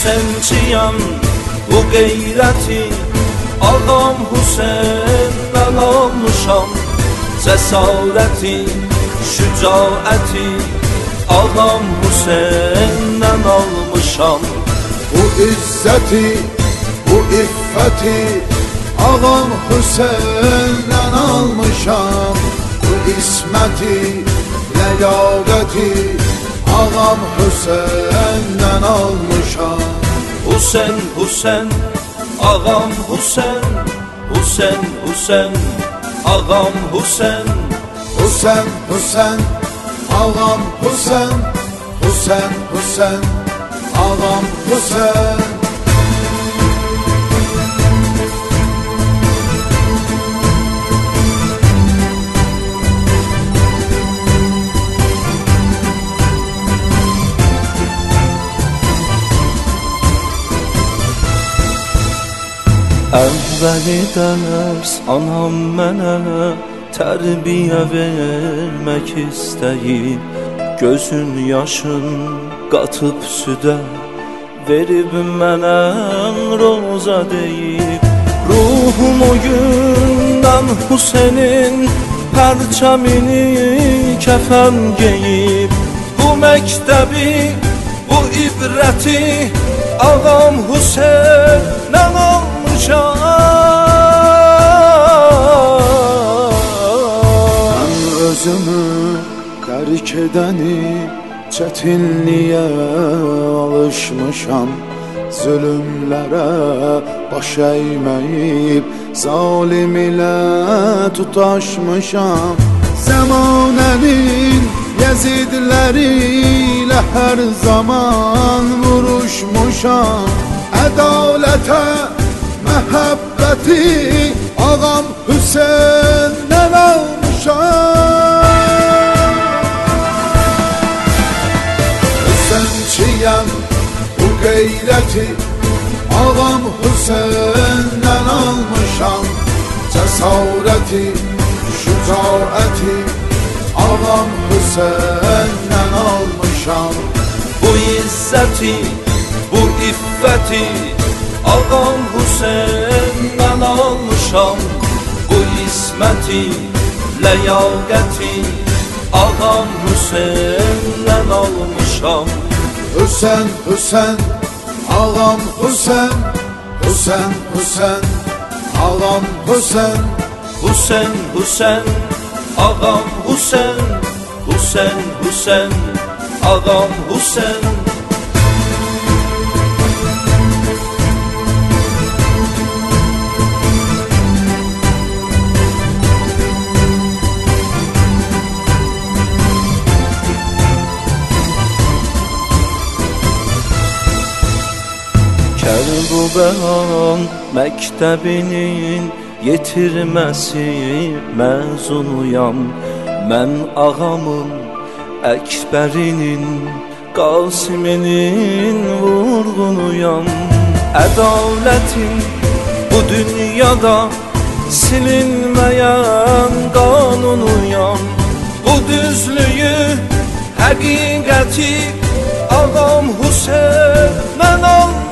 Hüseynçiyəm, bu qeyrəti Ağam Hüseyndən almışam. Cəsarəti, şücaəti Ağam Hüseyndən almışam. Bu izzəti, bu iffəti Ağam Hüseyndən almışam. Bu isməti, ləyaqəti Ağam Hüseyndən almışam. Hüseyn, Hüseyn, Ağam Hüseyn. Hüseyn, Hüseyn, Ağam Hüseyn. Hüseyn, Hüseyn, Ağam Hüseyn. Hüseyn, Hüseyn, Ağam Hüseyn. Əvvəli dərs anam mənə tərbiyə vermək istəyib. Gözün yaşın qatıb südə verib mənə roza deyib. Ruhum o gündən Hüseynin pərçəmini kəfən geyib. Bu məktəbi, bu ibrəti Ağam Hüseyndən almışam. Mən özümü dərk edəni çətinliyə alışmışam. Zülümlərə baş əyməyib zalim ilə tutaşmışam. Zəmanənin Yezidləri ilə hər zaman vuruşmuşam. Ədalətə, məhəbbəti Ağam Hüseyndən almışam. Hüseynçiyəm, bu qeyrəti Ağam Hüseyndən almışam. Cəsarəti, şücaəti Ağam Hüseyndən almışam. Bu izzəti, bu iffəti Ağam Hüseyndən almışam. Bu isməti, ləyaqəti Ağam Hüseyndən almışam. Hüseyn, Hüseyn, Ağam Hüseyn. Hüseyn, Hüseyn, Ağam Hüseyn. Hüseyn, Hüseyn, Ağam Hüseyn. Hüseyn, Hüseyn, Ağam Hüseyn. Kərbəlan məktəbinin yetirməsi məzunuyam. Mən ağamın, Əkbərinin, Qasiminin vurğunuyam. Ədalətin bu dünyada silinməyən qanunuyam. Bu düzlüyü, həqiqəti Ağam Hüseyndən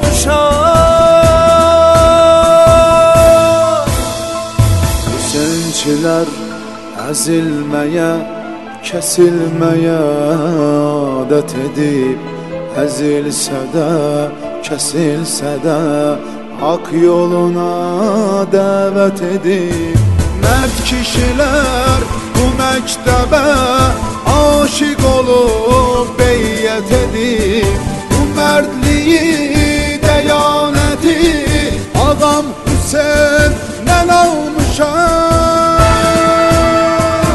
almışam. Hüseynçilər əzilməyə, kəsilməyə adət edib. Əzilsə də, kəsilsə də haqq yoluna dəvət edib. Mərd kişilər bu məktəbə aşiq olub beyyət edib. Bu mərdliyi, dəyanəti Ağam Hüseyndən almışam.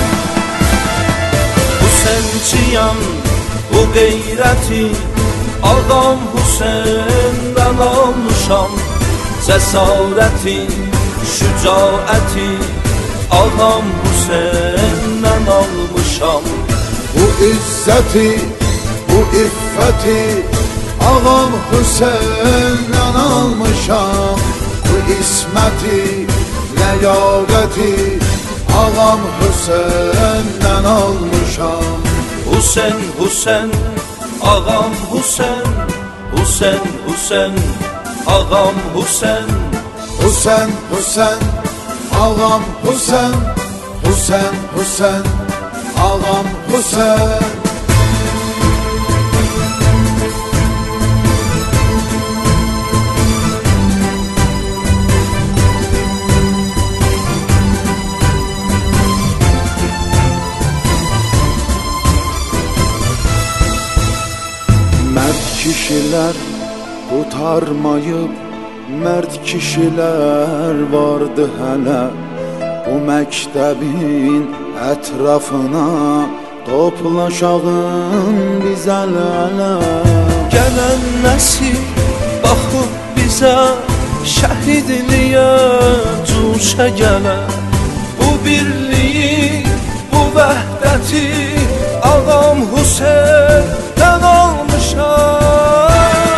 Hüseynçiyəm, bu qeyrəti Ağam Hüseyndən almışam. Cəsarəti, şücaəti Ağam Hüseyndən almışam. Bu izzəti, bu iffəti Ağam Hüseyndən almışam. Bu isməti, ləyaqəti Ağam Hüseyndən almışam. Hüseyn, Hüseyn, Ağam Hüseyn. Husen, Husen, ağam Husen. Husen, Husen, ağam Husen. Husen, Husen, ağam Husen. Mert kişiler qurtarmayıb, mərd kişilər vardı hələ. Bu məktəbin ətrafına toplaşağın biz əl-ələ. Gələn nəsil baxıb bizə, şəhidliyə cuşa gələ. Bu birliyi, bu vəhdəti ağam Hüseyn'dən almışam.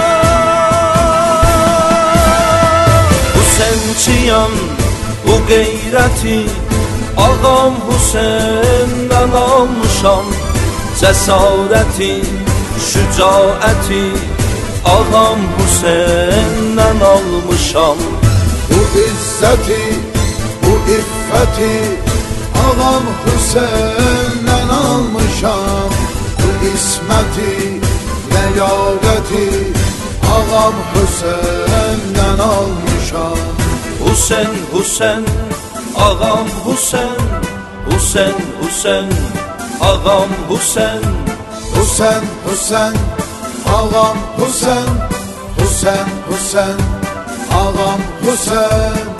Hüseynçiyəm, bu qeyrəti ağam Hüseyn'dən almışam. Cəsarəti, şücaəti ağam Hüseyn'dən almışam. Bu izzəti, bu iffəti ağam Hüseyn'dən almışam. Bu isməti, ləyaqəti ağam Hüseyn'dən almışam. Husen, Husen, ağam Husen. Husen, Husen, ağam Husen. Husen, Husen, ağam Husen. Husen, Husen, ağam Husen.